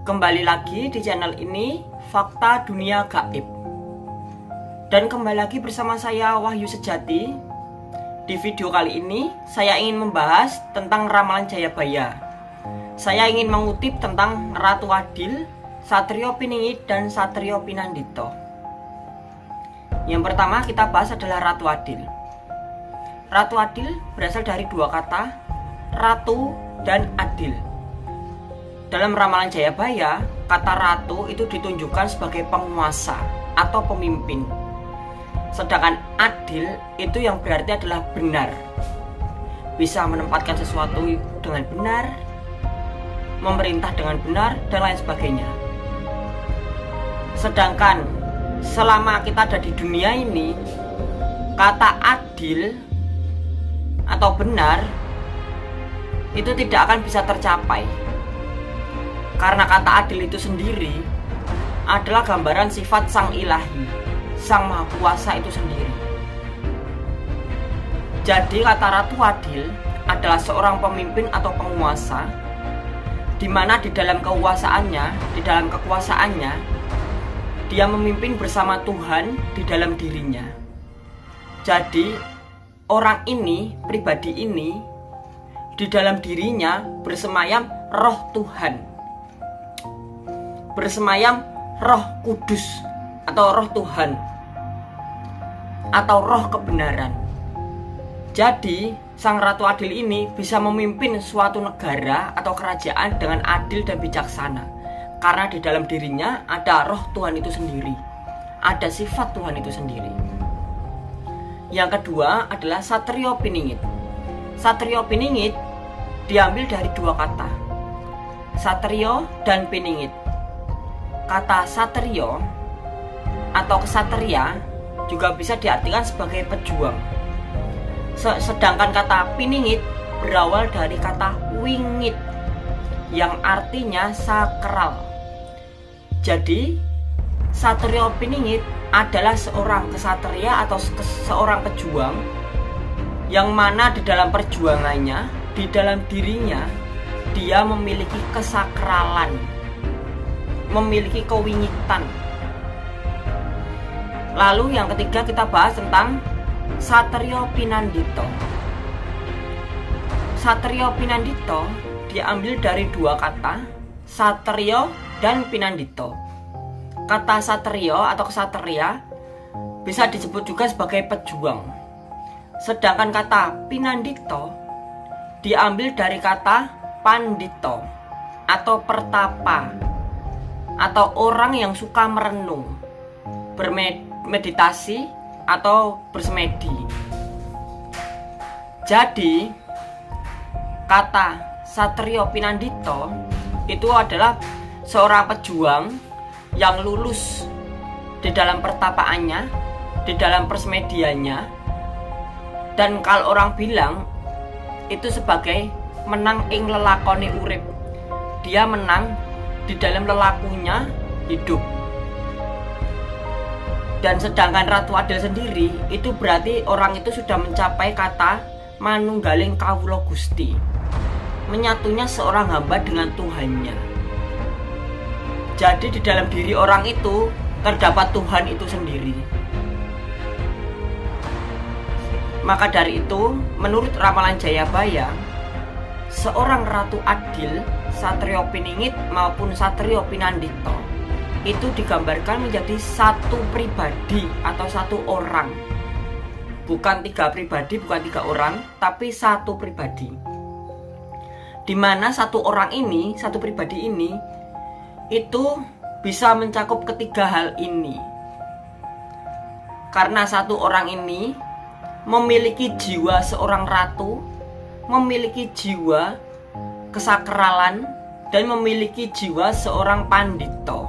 Kembali lagi di channel ini, Fakta Dunia Gaib. Dan kembali lagi bersama saya, Wahyu Sejati. Di video kali ini, saya ingin membahas tentang ramalan Jayabaya. Saya ingin mengutip tentang Ratu Adil, Satrio Piningit, dan Satrio Pinandito. Yang pertama kita bahas adalah Ratu Adil. Ratu Adil berasal dari dua kata, Ratu dan Adil. Dalam ramalan Jayabaya, kata ratu itu ditunjukkan sebagai penguasa atau pemimpin. Sedangkan adil itu yang berarti adalah benar. Bisa menempatkan sesuatu dengan benar, memerintah dengan benar, dan lain sebagainya. Sedangkan selama kita ada di dunia ini, kata adil atau benar itu tidak akan bisa tercapai. Karena kata adil itu sendiri adalah gambaran sifat sang ilahi, sang maha kuasa itu sendiri. Jadi kata Ratu Adil adalah seorang pemimpin atau penguasa, di mana di dalam kekuasaannya, dia memimpin bersama Tuhan di dalam dirinya. Jadi orang ini, pribadi ini, di dalam dirinya bersemayam roh Tuhan, bersemayam roh kudus atau roh Tuhan atau roh kebenaran. Jadi sang Ratu Adil ini bisa memimpin suatu negara atau kerajaan dengan adil dan bijaksana, karena di dalam dirinya ada roh Tuhan itu sendiri, ada sifat Tuhan itu sendiri. Yang kedua adalah Satrio Piningit. Satrio Piningit diambil dari dua kata, Satrio dan Piningit. Kata satrio atau kesatria juga bisa diartikan sebagai pejuang. Sedangkan kata piningit berawal dari kata wingit yang artinya sakral. Jadi Satrio Piningit adalah seorang kesatria atau seorang pejuang yang mana di dalam perjuangannya, di dalam dirinya dia memiliki kesakralan, memiliki kewingitan. Lalu yang ketiga kita bahas tentang Satrio Pinandito. Satrio Pinandito diambil dari dua kata, Satrio dan Pinandito. Kata satrio atau kesatria bisa disebut juga sebagai pejuang. Sedangkan kata Pinandito diambil dari kata pandito atau pertapa, atau orang yang suka merenung, bermeditasi atau bersemedi. Jadi kata Satrio Pinandito itu adalah seorang pejuang yang lulus di dalam pertapaannya, di dalam persmediannya, dan kalau orang bilang itu sebagai menang ing lelakoni urip. Dia menang di dalam lelakunya hidup. Dan sedangkan Ratu Adil sendiri itu berarti orang itu sudah mencapai kata manunggaling kawula Gusti, menyatunya seorang hamba dengan Tuhannya. Jadi di dalam diri orang itu terdapat Tuhan itu sendiri. Maka dari itu, menurut ramalan Jayabaya, seorang Ratu Adil, Satrio Piningit maupun Satrio Pinandito itu digambarkan menjadi satu pribadi atau satu orang. Bukan tiga pribadi, bukan tiga orang, tapi satu pribadi. Dimana satu orang ini, satu pribadi ini itu bisa mencakup ketiga hal ini. Karena satu orang ini memiliki jiwa seorang ratu, memiliki jiwa kesakralan, dan memiliki jiwa seorang pandito.